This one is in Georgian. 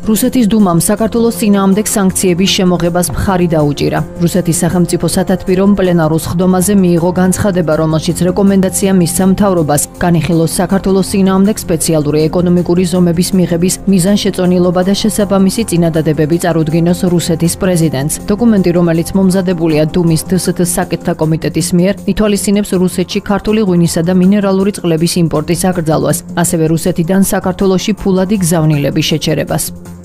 რუსეთის დუმამ საქართველოს წინააღმდეგ სანქციების შემოღებას მხარი დაუჭირა. რუსეთის სახელმწიფო სათათბირომ პლენარულ სხდომაზე მიიღო განცხადება, რომელშიც რეკომენდაცია მისცა მთავრობას განიხილოს საქართველოს წინააღმდეგ სპეციალური ეკონომიკური ზომების მიღების მიზანშეწონილობა და შესაბამისი წინადადებები წარუდგინოს რუსეთის პრეზიდენტს. დოკუმენტი, რომელიც მომზადებულია დუმის დსთ საკითხთა კომიტეტის მიერ, ითვალისწინებს რუსეთში ქართული ღვინისა და მინერალური წყლების იმპორტის აკრძალვას, ასევე რუსეთიდან საქართველოში ფულადი გზავნილების შეჩერებას.